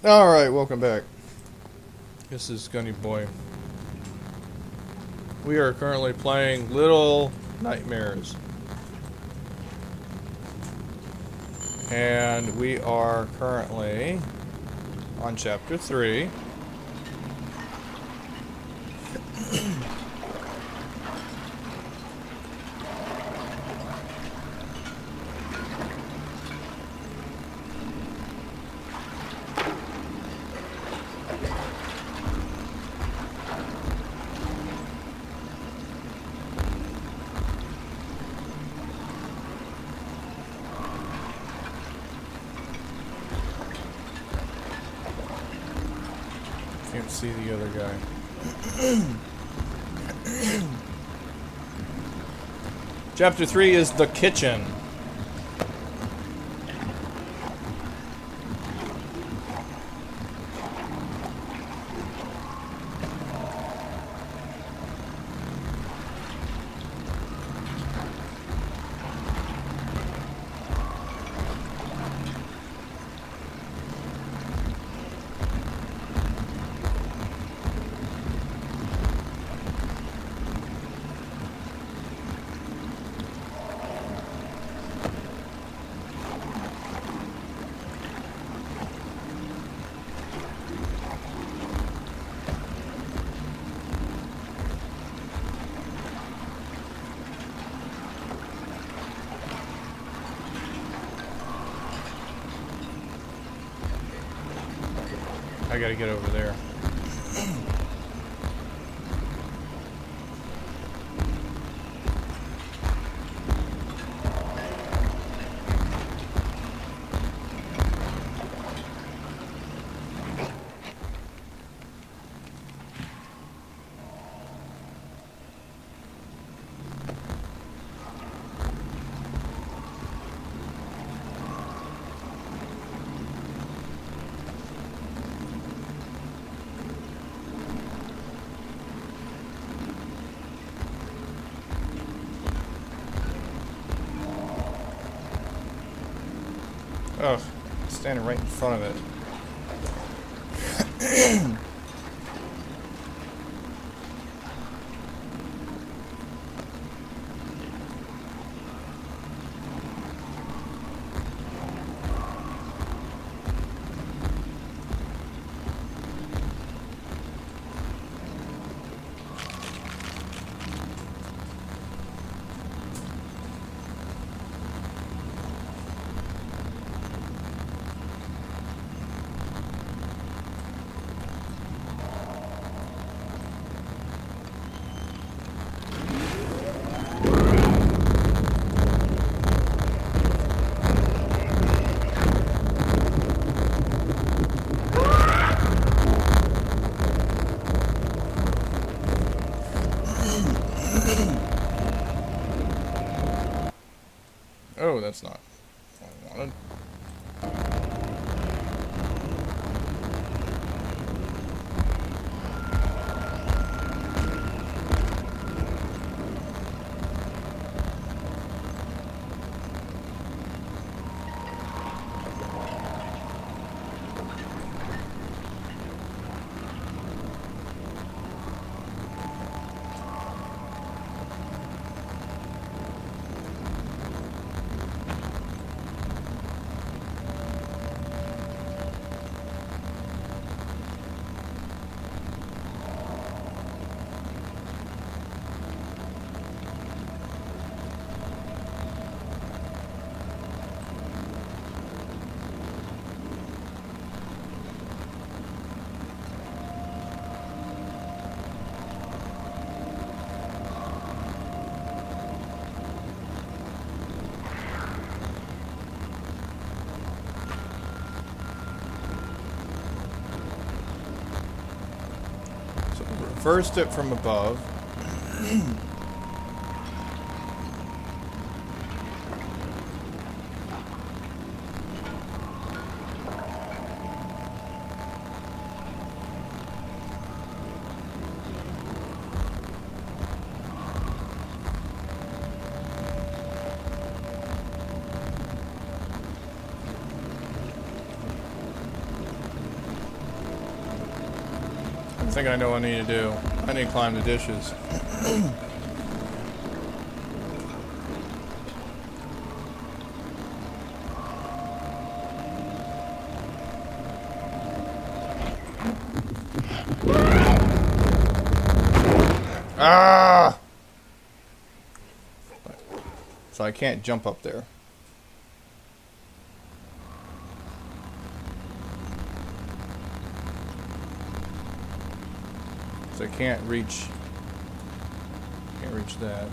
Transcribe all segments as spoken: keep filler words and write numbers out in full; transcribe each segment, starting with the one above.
Alright, welcome back. This is Gunny Boy. We are currently playing Little Nightmares. And we are currently on chapter three. Can't see the other guy. Chapter three is the kitchen. I gotta get over there. Ugh, standing right in front of it. Oh, that's not what I wanted. Reversed it from above. I think I know what I need to do. I need to climb the dishes. Ah! So I can't jump up there. So I can't reach, can't reach that.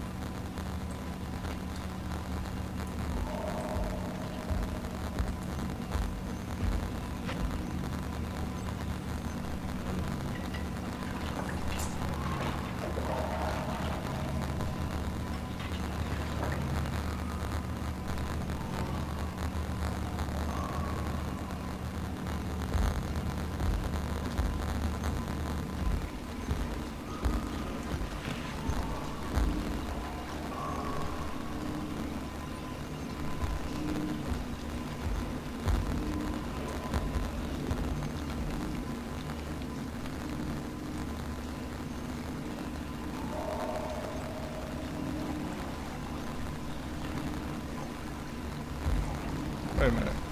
Wait a minute.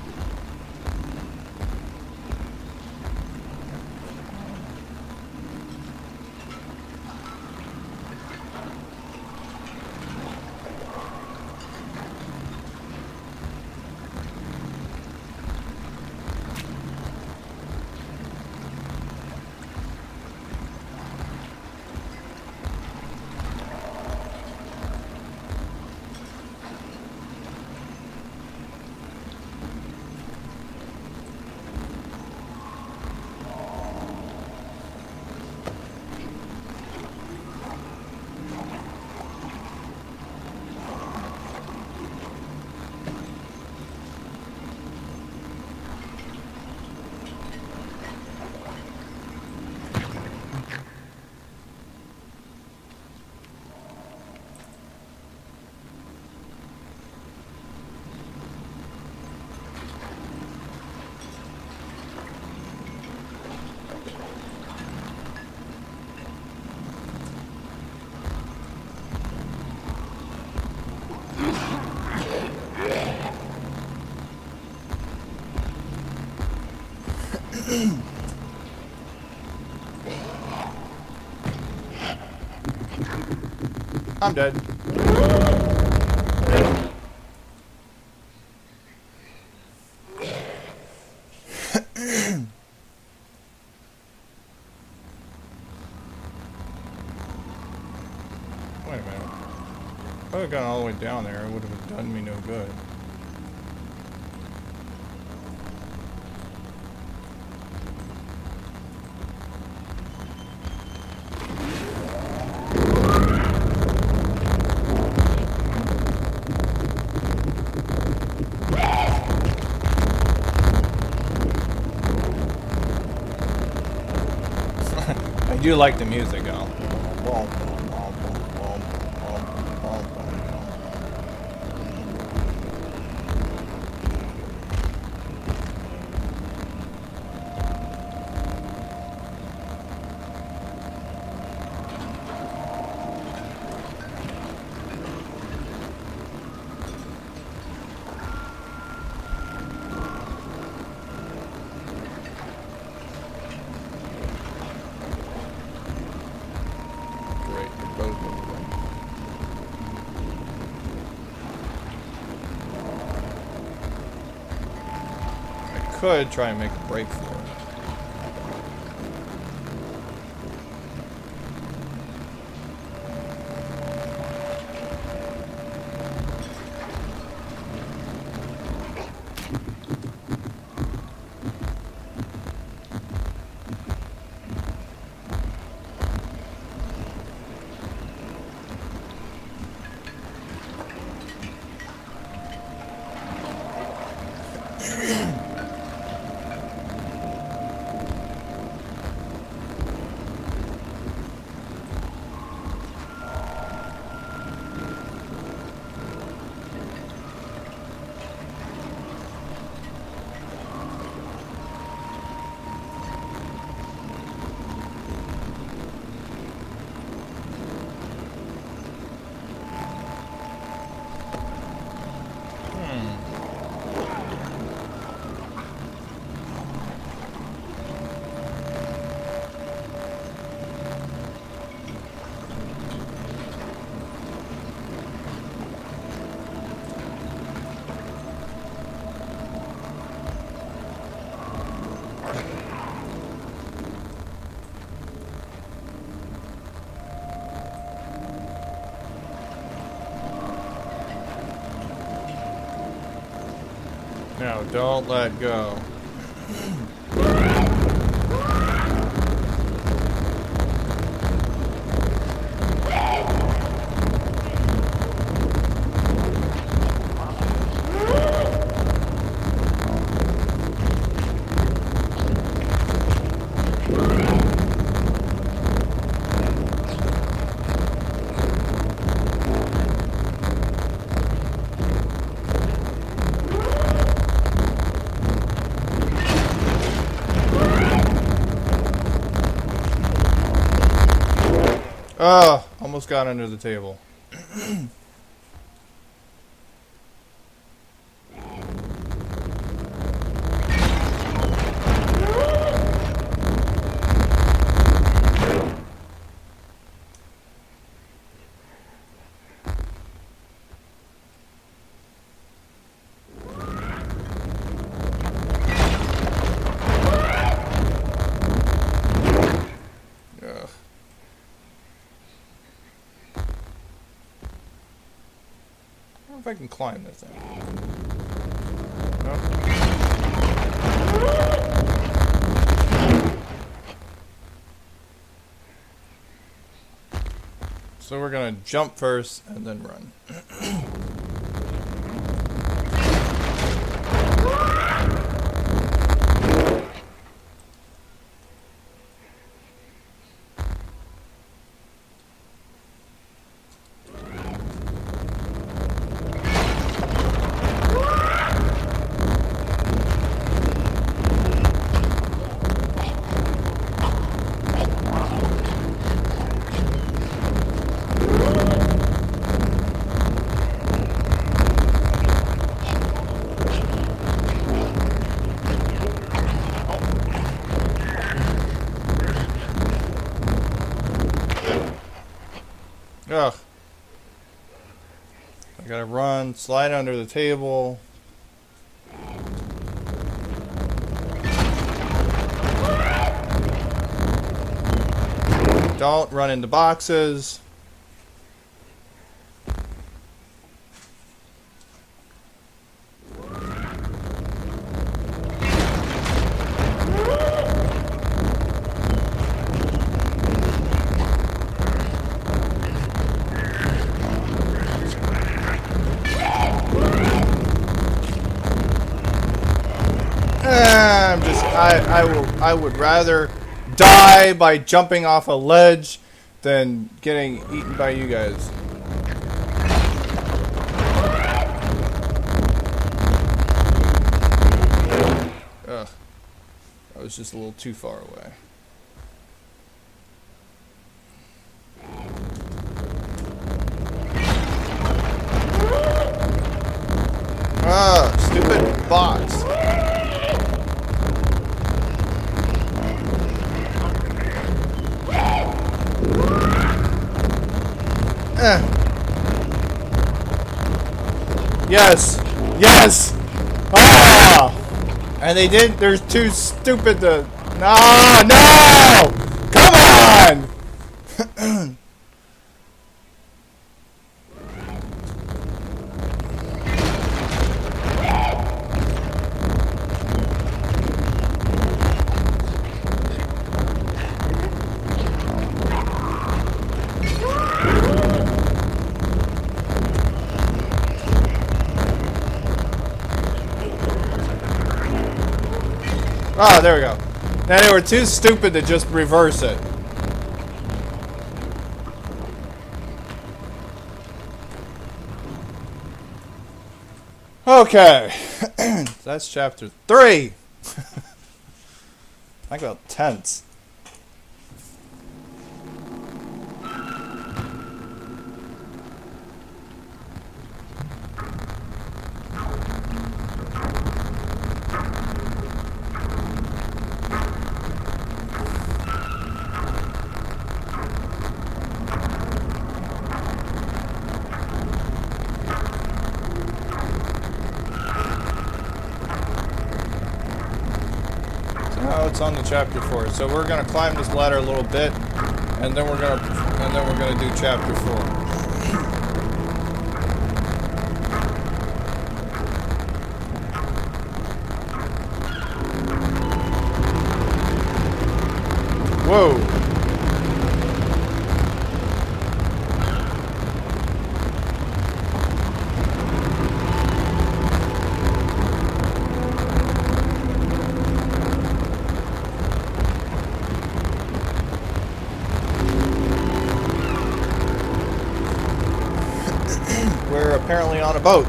I'm dead. Wait a minute. If I had gone all the way down there, it would have done me no good. I do like the music, though. Could try and make a break for it. No, don't let go. Oh, almost got under the table. If I can climb this thing. Nope. So we're gonna jump first and then run. Ugh. I gotta run, slide under the table. Don't run into boxes. I'm just, I, I will, I would rather die by jumping off a ledge than getting eaten by you guys. Ugh. I was just a little too far away. Ah, stupid box. Eh. Yes! Yes! Ah! And they did, they're too stupid to... No! No! Come on! Ah, there we go. Now they were too stupid to just reverse it. Okay. That's chapter three. Talk about tense. Oh, it's on the chapter four. So we're gonna climb this ladder a little bit, and then we're gonna and then we're gonna do chapter four. Whoa. We're apparently on a boat.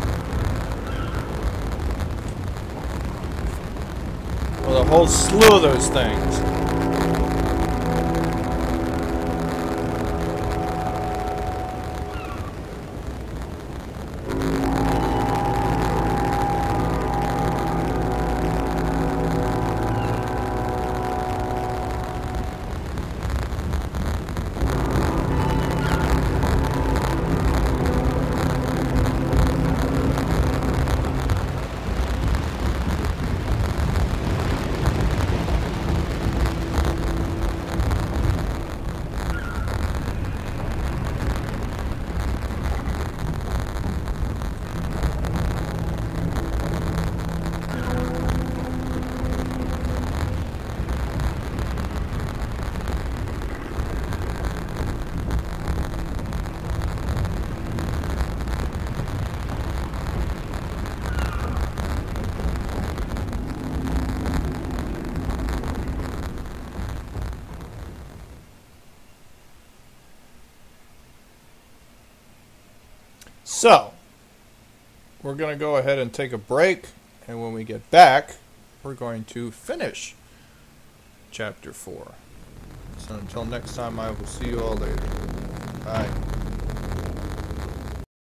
With a whole slew of those things. So, we're going to go ahead and take a break, and when we get back, we're going to finish chapter four. So until next time, I will see you all later. Bye.